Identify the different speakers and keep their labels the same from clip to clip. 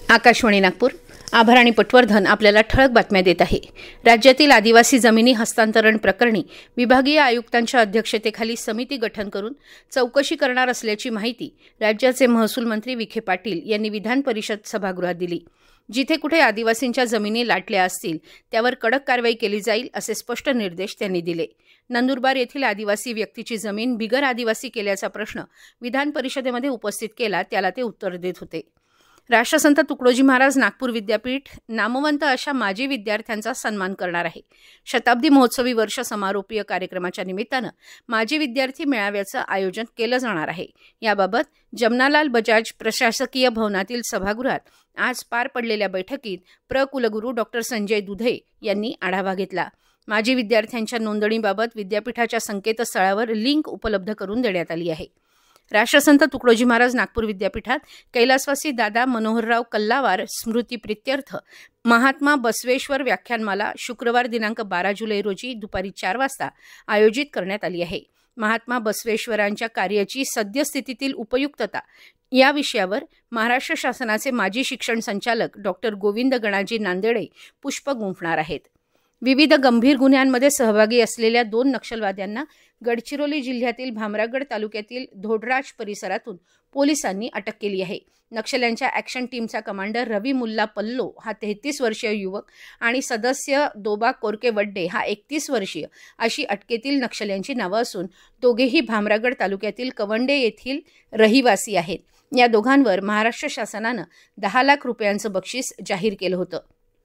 Speaker 1: आकाशवाणी नागपूर आभार आणि पटवर्धन आपल्याला ठळक बातम्या देत आहे। राज्यातील आदिवासी जमिनी हस्तांतरण प्रकरणी विभागीय आयुक्तांच्या अध्यक्षतेखाली समिती गठन करून चौकशी करणार असल्याची माहिती राज्याचे महसूल मंत्री विखे पाटील यांनी विधान परिषद सभागृहात दिली। जिथे कुठे आदिवासींच्या जमिनी लाटल्या असतील त्यावर कडक कारवाई केली जाईल असे स्पष्ट निर्देश त्यांनी दिले। नंदुरबार येथील आदिवासी व्यक्तीची जमीन बिगर आदिवासी केल्याचा प्रश्न विधान परिषदेमध्ये उपस्थित केला, त्याला ते उत्तर देत होते। राष्ट्रसंत तुकडोजी महाराज नागपूर विद्यापीठ नामवंत अशा माजी विद्यार्थ्यांचा सन्मान करणार आहे। शताब्दी महोत्सवी वर्ष समारोपीय कार्यक्रमाच्या निमित्तानं माजी विद्यार्थी मेळाव्याचं आयोजन केलं जाणार आहे। याबाबत जमनालाल बजाज प्रशासकीय भवनातील सभागृहात आज पार पडलेल्या बैठकीत कुलगुरू डॉ. संजय दुधे यांनी आढावा घेतला। माजी विद्यार्थ्यांच्या नोंदणीबाबत विद्यापीठाच्या संकेतस्थळावर लिंक उपलब्ध करून देण्यात आली आहे। राष्ट्रसंत तुकडोजी महाराज नागपूर विद्यापीठात कैलासवासी दादा मनोहरराव कल्लावार स्मृती प्रित्यर्थ महात्मा बसवेश्वर व्याख्यानमाला शुक्रवार दिनांक 12 जुलै रोजी दुपारी 4 वाजता आयोजित करण्यात आली आहे। महात्मा बसवेश्वरांच्या कार्याची सद्यस्थितीतील उपयुक्तता या विषयावर महाराष्ट्र शासनाचे माजी शिक्षण संचालक डॉ. गोविंद गणाजी नांदेडे पुष्प गुंफणार आहेत। विविध गंभीर गुन्ह्यांमध्ये सहभागी असलेल्या 2 नक्षलवाद्यांना गडचिरोली जिल्ह्यातील भामरागड तालुक्यातील धोडराज परिसरातून पोलिसांनी अटक केली आहे। नक्षल्यांच्या ॲक्शन टीमचा कमांडर रवी मुल्ला पल्लो हा 33 वर्षीय युवक आणि सदस्य दोबा कोरके वड्डे हा 31 वर्षीय अशी अटकेतील नक्षल्यांची नावं असून दोघेही भामरागड तालुक्यातील कवंडे येथील रहिवासी आहेत। या दोघांवर महाराष्ट्र शासनानं 10 लाख रुपयांचं बक्षीस जाहीर केलं होतं।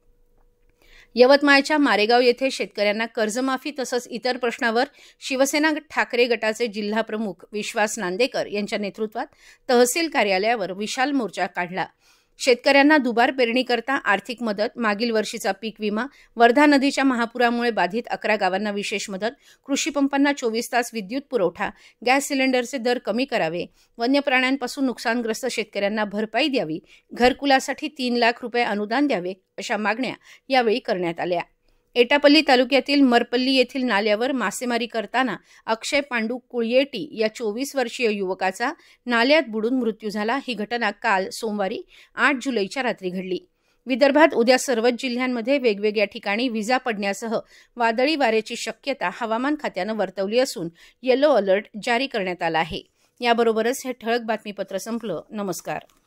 Speaker 1: यवतमाळच्या मारेगाव येथे शेतकऱ्यांना कर्जमाफी तसंच इतर प्रश्नावर शिवसेना ठाकरे गटाचे जिल्हा प्रमुख विश्वास नांदेकर यांच्या नेतृत्वात तहसील कार्यालयावर विशाल मोर्चा काढला। शेतकऱ्यांना दुबार पेरणीकरता आर्थिक मदत, मागील वर्षीचा पीक विमा, वर्धा नदीच्या महापुरामुळे बाधित 11 गावांना विशेष मदत, कृषी पंपांना 24 तास विद्युत पुरवठा, गॅस सिलेंडरचे दर कमी करावे, वन्य प्राण्यांपासून नुकसानग्रस्त शेतकऱ्यांना भरपाई द्यावी, घरकुलासाठी 3 लाख रुपये अनुदान द्यावे अशा मागण्या यावेळी करण्यात आल्या। एटापल्ली तालुक्यातील मरपल्ली येथील नाल्यावर मासेमारी करताना अक्षय पांडू कुळयेटी या 24 वर्षीय युवकाचा नाल्यात बुडून मृत्यू झाला। ही घटना काल सोमवारी 8 जुलैच्या रात्री घडली। विदर्भात उद्या सर्वच जिल्ह्यांमध्ये वेगवेगळ्या ठिकाणी विजा पडण्यासह वादळी वाऱ्याची शक्यता हवामान खात्यानं वर्तवली असून येलो अलर्ट जारी करण्यात आला आहे। याबरोबरच हे ठळक बातमीपत्र संपलं। नमस्कार।